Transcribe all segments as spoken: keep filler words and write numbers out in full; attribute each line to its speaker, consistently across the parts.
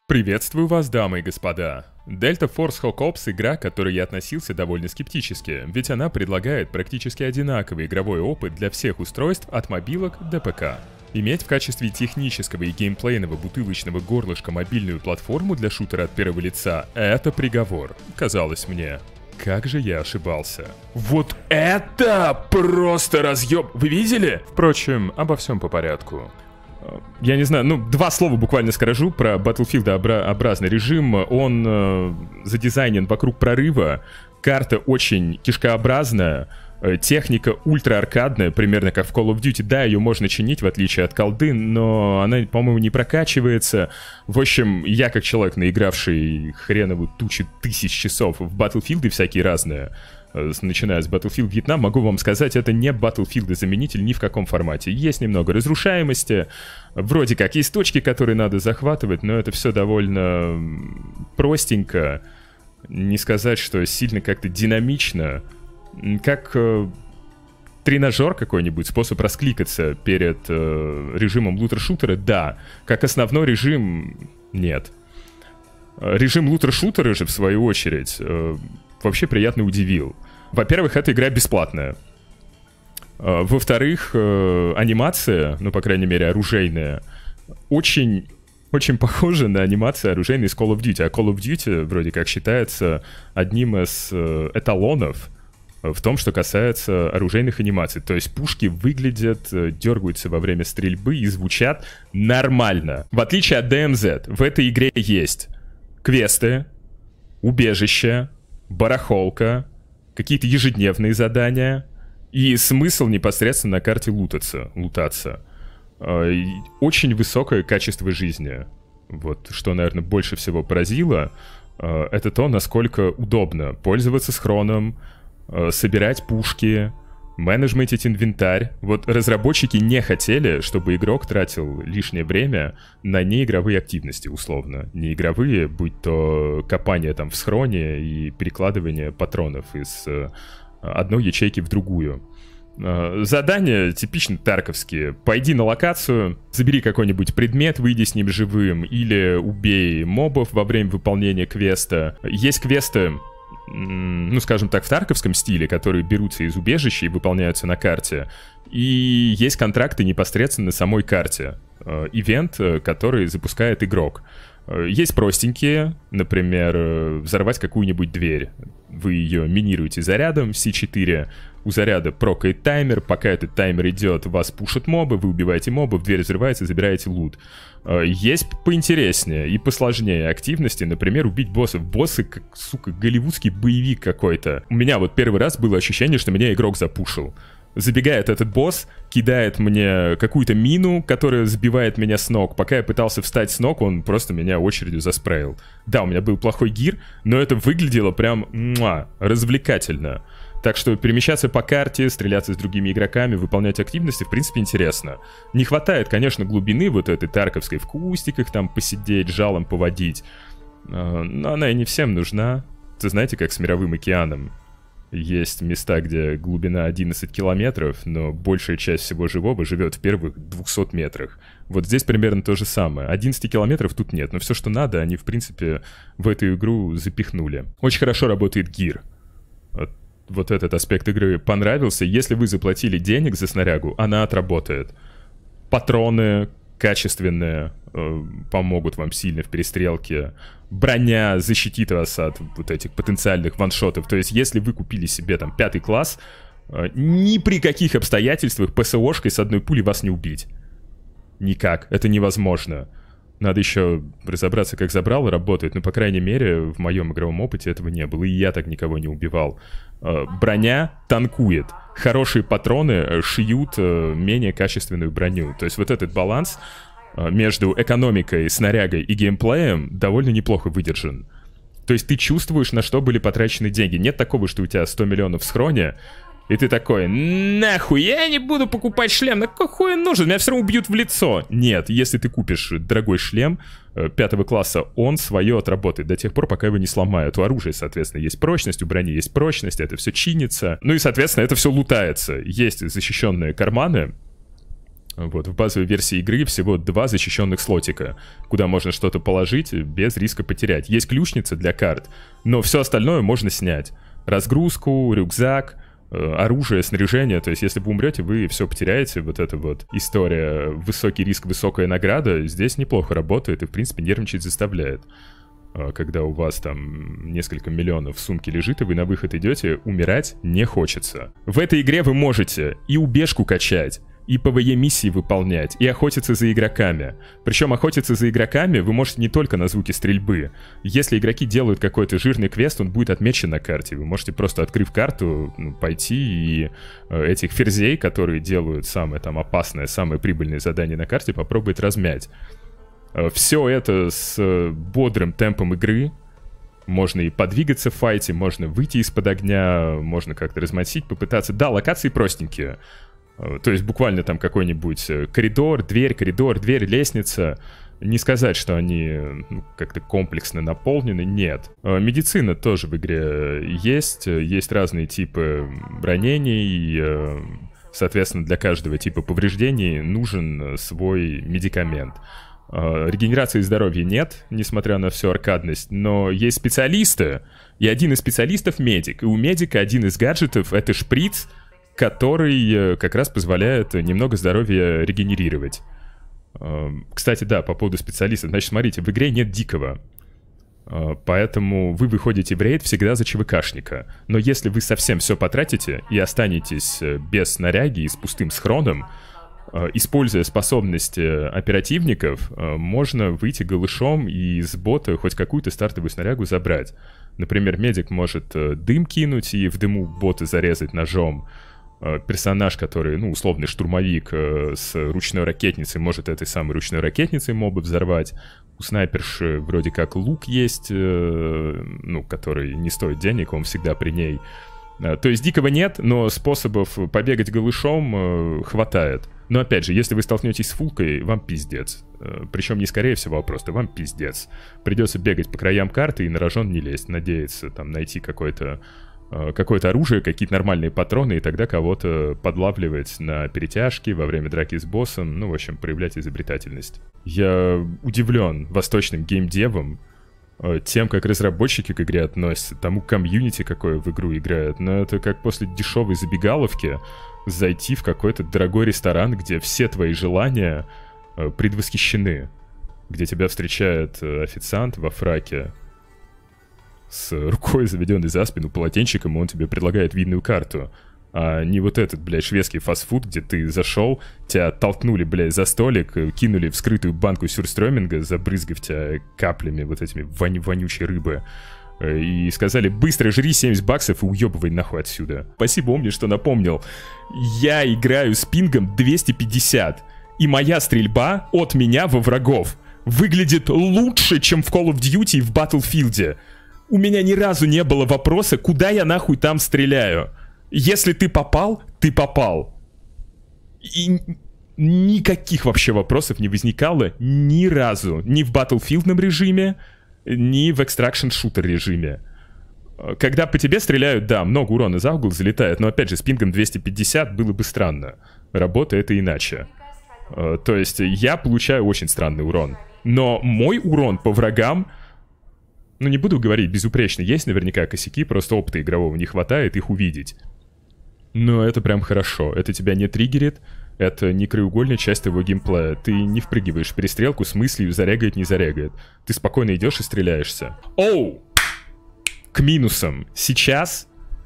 Speaker 1: Приветствую вас, дамы и господа. Delta Force Hawk Ops — игра, к которой я относился довольно скептически, ведь она предлагает практически одинаковый игровой опыт для всех устройств от мобилок до ПК. Иметь в качестве технического и геймплейного бутылочного горлышка мобильную платформу для шутера от первого лица — это приговор, казалось мне. Как же я ошибался. Вот это просто разъеб... Вы видели? Впрочем, обо всем по порядку. Я не знаю, ну, два слова буквально скажу про Battlefield-образный режим. Он э, задизайнен вокруг прорыва, карта очень кишкообразная, э, техника ультра-аркадная, примерно как в Call of Duty. Да, ее можно чинить, в отличие от колды, но она, по-моему, не прокачивается. В общем, я, как человек, наигравший хренову тучу тысяч часов в Battlefield и всякие разные, начиная с Battlefield Vietnam, могу вам сказать, это не Battlefield-заменитель ни в каком формате. Есть немного разрушаемости, вроде как есть точки, которые надо захватывать, но это все довольно простенько. Не сказать, что сильно как-то динамично. Как э, тренажер какой-нибудь, способ раскликаться перед э, режимом лутер-шутера, да. Как основной режим, нет. Режим лутер-шутера же, в свою очередь, э, вообще приятно удивил. Во-первых, эта игра бесплатная. Во-вторых, анимация, ну, по крайней мере, оружейная, очень, очень похожа на анимацию оружейной из Call of Duty. А Call of Duty вроде как считается одним из эталонов в том, что касается оружейных анимаций. То есть пушки выглядят, дергаются во время стрельбы и звучат нормально. В отличие от ди эм зет, в этой игре есть квесты, убежища, барахолка, какие-то ежедневные задания и смысл непосредственно на карте лутаться, лутаться. Очень высокое качество жизни. Вот что, наверное, больше всего поразило, это то, насколько удобно пользоваться схроном, собирать пушки, менеджментить инвентарь. Вот разработчики не хотели, чтобы игрок тратил лишнее время на неигровые активности, условно. Неигровые, будь то копание там в схроне и перекладывание патронов из э, одной ячейки в другую. Э, задания типично тарковские. Пойди на локацию, забери какой-нибудь предмет, выйди с ним живым, или убей мобов во время выполнения квеста. Есть квесты, ну, скажем так, в тарковском стиле, которые берутся из убежища и выполняются на карте. И есть контракты непосредственно на самой карте. Ивент, который запускает игрок. Есть простенькие, например, взорвать какую-нибудь дверь. Вы ее минируете зарядом си четыре, у заряда прокает таймер, пока этот таймер идет, вас пушат мобы, вы убиваете мобов, дверь взрывается, забираете лут. Есть поинтереснее и посложнее активности, например, убить боссов. Боссы, как, сука, голливудский боевик какой-то. У меня вот первый раз было ощущение, что меня игрок запушил. Забегает этот босс, кидает мне какую-то мину, которая сбивает меня с ног. Пока я пытался встать с ног, он просто меня очередью заспрейл. Да, у меня был плохой гир, но это выглядело прям муа, развлекательно. Так что перемещаться по карте, стреляться с другими игроками, выполнять активности, в принципе, интересно. Не хватает, конечно, глубины вот этой тарковской, в кустиках там посидеть, жалом поводить. Но она и не всем нужна. Вы знаете, как с Мировым океаном. Есть места, где глубина одиннадцать километров, но большая часть всего живого живет в первых двухстах метрах. Вот здесь примерно то же самое. одиннадцать километров тут нет, но все, что надо, они, в принципе, в эту игру запихнули. Очень хорошо работает гир. Вот этот аспект игры понравился. Если вы заплатили денег за снарягу, она отработает. Патроны качественные, э, помогут вам сильно в перестрелке. Броня защитит вас от вот этих потенциальных ваншотов. То есть, если вы купили себе там пятый класс, э, ни при каких обстоятельствах ПСОшкой с одной пули вас не убить. Никак. Это невозможно. Надо еще разобраться, как забрал работает, но, по крайней мере, в моем игровом опыте этого не было, и я так никого не убивал. Броня танкует. Хорошие патроны шьют менее качественную броню. То есть вот этот баланс между экономикой, снарягой и геймплеем довольно неплохо выдержан. То есть ты чувствуешь, на что были потрачены деньги. Нет такого, что у тебя сто миллионов в схроне, и ты такой: нахуй, я не буду покупать шлем, на какой хуй он нужен, меня все равно убьют в лицо. Нет, если ты купишь дорогой шлем пятого класса, он свое отработает до тех пор, пока его не сломают. У оружия, соответственно, есть прочность, у брони есть прочность, это все чинится. Ну и, соответственно, это все лутается. Есть защищенные карманы, Вот, в базовой версии игры всего два защищенных слотика, куда можно что-то положить без риска потерять. Есть ключница для карт, но все остальное можно снять. Разгрузку, рюкзак, оружие, снаряжение. То есть, если вы умрете, вы все потеряете. Вот эта вот история высокий риск, высокая награда здесь неплохо работает и, в принципе, нервничать заставляет. Когда у вас там несколько миллионов в сумке лежит, и вы на выход идете, умирать не хочется. В этой игре вы можете и убежку качать, и пэ вэ е-миссии выполнять, и охотиться за игроками. Причем охотиться за игроками вы можете не только на звуки стрельбы. Если игроки делают какой-то жирный квест, он будет отмечен на карте. Вы можете просто, открыв карту, ну, пойти и э, этих ферзей, которые делают самое там опасное, самое прибыльное задание на карте, попробовать размять. Э, все это с э, бодрым темпом игры. Можно и подвигаться в файте, можно выйти из-под огня, можно как-то размочить, попытаться. Да, локации простенькие. То есть буквально там какой-нибудь коридор, дверь, коридор, дверь, лестница. Не сказать, что они ну, как-то комплексно наполнены, нет. Медицина тоже в игре есть. Есть разные типы ранений. Соответственно, для каждого типа повреждений нужен свой медикамент. Регенерации здоровья нет, несмотря на всю аркадность. Но есть специалисты. И один из специалистов — медик. И у медика один из гаджетов — это шприц, который как раз позволяет немного здоровья регенерировать. Кстати, да, по поводу специалистов. Значит, смотрите, в игре нет дикого. Поэтому вы выходите в рейд всегда за ЧВКшника. Но если вы совсем все потратите и останетесь без снаряги и с пустым схроном, используя способности оперативников, можно выйти голышом и из бота хоть какую-то стартовую снарягу забрать. Например, медик может дым кинуть и в дыму бота зарезать ножом. Персонаж, который, ну, условный штурмовик э, с ручной ракетницей, может этой самой ручной ракетницей моба взорвать. У снайперши вроде как лук есть, э, ну, который не стоит денег, он всегда при ней. Э, то есть дикого нет, но способов побегать голышом э, хватает. Но опять же, если вы столкнетесь с фулкой, вам пиздец. Э, причем не скорее всего, а просто вам пиздец. Придется бегать по краям карты и на рожон не лезть, надеяться там найти какой-то какое-то оружие, какие-то нормальные патроны, и тогда кого-то подлавливать на перетяжке во время драки с боссом, ну, в общем, проявлять изобретательность. Я удивлен восточным геймдевом, тем, как разработчики к игре относятся, тому комьюнити, какое в игру играют. Но это как после дешевой забегаловки зайти в какой-то дорогой ресторан, где все твои желания предвосхищены, где тебя встречает официант во фраке, с рукой, заведенной за спину полотенчиком, и он тебе предлагает винную карту. А не вот этот, блядь, шведский фастфуд, где ты зашел, тебя толкнули, блядь, за столик, кинули в скрытую банку сюрстрёминга, забрызгав тебя каплями вот этими вонь- вонючей рыбы, и сказали: быстро жри семьдесят баксов и уебывай нахуй отсюда. Спасибо, Омни, что напомнил. Я играю с пингом двести пятьдесят, и моя стрельба от меня во врагов выглядит лучше, чем в Call of Duty и в Battlefield. У меня ни разу не было вопроса, куда я нахуй там стреляю. Если ты попал, ты попал. И никаких вообще вопросов не возникало ни разу. Ни в батлфилдном режиме, ни в экстракшн-шутер режиме. Когда по тебе стреляют, да, много урона за угол залетает, но опять же, с пингом двести пятьдесят было бы странно. Работа это иначе. То есть я получаю очень странный урон. Но мой урон по врагам, ну, не буду говорить безупречно, есть наверняка косяки, просто опыта игрового не хватает их увидеть. Но это прям хорошо, это тебя не триггерит, это не краеугольная часть твоего геймплея. Ты не впрыгиваешь в перестрелку с мыслью зарягает, не зарягает. Ты спокойно идешь и стреляешься. Оу! К минусам. Сейчас,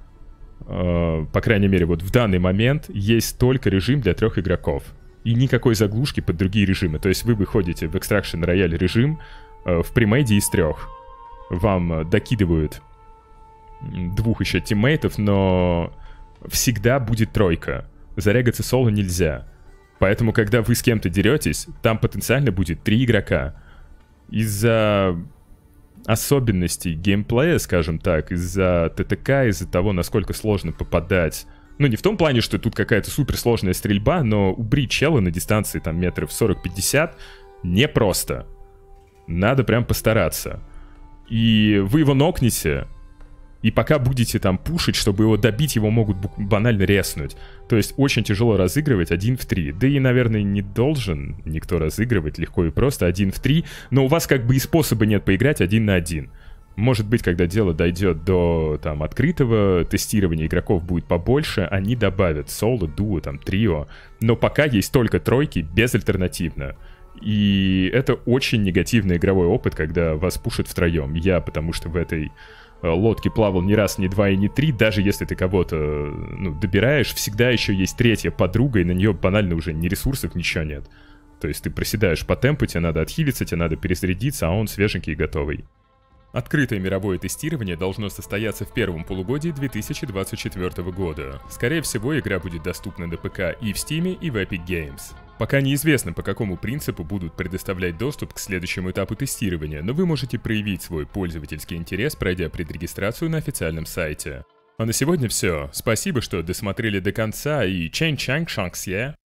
Speaker 1: э, по крайней мере, вот в данный момент, есть только режим для трех игроков. И никакой заглушки под другие режимы. То есть вы выходите в Extraction Royale режим э, в премейде из трех. Вам докидывают двух еще тиммейтов, но всегда будет тройка. Зарягаться соло нельзя. Поэтому, когда вы с кем-то деретесь, там потенциально будет три игрока. Из-за особенностей геймплея, скажем так, из-за ТТК, из-за того, насколько сложно попадать. Ну, не в том плане, что тут какая-то суперсложная стрельба, но убрить чела на дистанции там метров сорок-пятьдесят непросто. Надо прям постараться. И вы его нокнете, И пока будете там пушить, чтобы его добить, его могут банально резнуть. То есть очень тяжело разыгрывать один в три. Да и, наверное, не должен никто разыгрывать легко и просто один в три. Но у вас как бы и способа нет поиграть один на один. Может быть, когда дело дойдет до там открытого тестирования, игроков будет побольше, они добавят соло, дуо, там, трио. Но пока есть только тройки безальтернативно. И это очень негативный игровой опыт, когда вас пушат втроем. Я, потому что в этой э, лодке плавал не раз, не два и не три. Даже если ты кого-то ну, добираешь, всегда еще есть третья подруга, и на нее банально уже ни ресурсов, ничего нет. То есть ты проседаешь по темпу, тебе надо отхилиться, тебе надо перезарядиться, а он свеженький и готовый. Открытое мировое тестирование должно состояться в первом полугодии две тысячи двадцать четвёртого года. Скорее всего, игра будет доступна на ПК и в Steam, и в Epic Games. Пока неизвестно, по какому принципу будут предоставлять доступ к следующему этапу тестирования, но вы можете проявить свой пользовательский интерес, пройдя предрегистрацию на официальном сайте. А на сегодня все. Спасибо, что досмотрели до конца, и чэнь чанг шанксье.